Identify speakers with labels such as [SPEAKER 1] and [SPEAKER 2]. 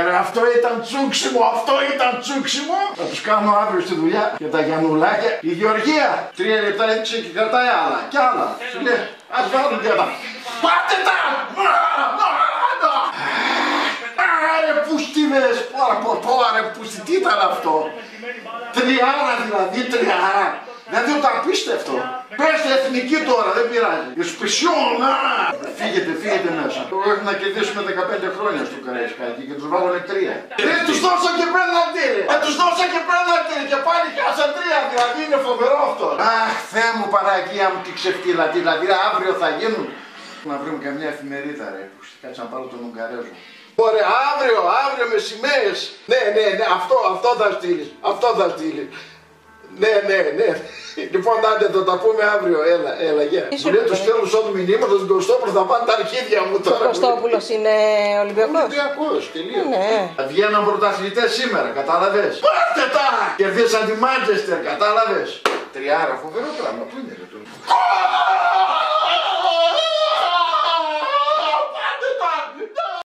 [SPEAKER 1] ρε, αυτό ήταν τσούξιμο, αυτό ήταν τσούξιμο. Θα τους κάνω αύριο στη δουλειά και τα Γιαννουλάκια. Η Γεωργία 3 λεπτά έδειξε και κρατάει άλλα κι άλλα. Σου λέει, ας βάλουν και τα. Πάτε τα! Άρε πουστίδες, ρε πούστη, τι ήταν αυτό. Τριάρα δηλαδή, τριάρα. Δηλαδή το απίστευτο. Πέστε εθνική τώρα, δεν πειράζει. Εσπισιόν, φύγετε μέσα. Έχουν να κερδίσουμε 15 χρόνια στο Καραϊσκάκι και τους βάλανε 3. Δεν τους δώσα και πέναλτι. Τους δώσα και πέναλτι και πάλι χάσαν 3. Δηλαδή είναι φοβερό αυτό. Αχ, Θεέ μου, Παναγία μου, τι ξεφτύλα. Δηλαδή αύριο θα γίνουν. Να βρούμε καμιά εφημερίδα ρε. Κάτσε να πάρω τον Ουγγαρέζο. Ωραία, αύριο με σημαίες. Ναι, αυτό θα στείλεις. Αυτό θα στείλεις. Ναι. Λοιπόν, άντε, θα τα πούμε αύριο. Έλα, γεια. Μου λέει του στέλνου του μηνύματο του Κωστόπουλου, θα πάνε τα αρχίδια μου τώρα.
[SPEAKER 2] Ο Κωστόπουλος είναι Ολυμπιακός.
[SPEAKER 1] Ολυμπιακός, τελείως.
[SPEAKER 2] Ναι.
[SPEAKER 1] Βγαίναν πρωταθλητές σήμερα, κατάλαβες. Πάρτε τα! Κερδίσαν τη Μάντσεστερ, κατάλαβες. Τριάρα, φοβερό πράγμα. Πού είναι ρε.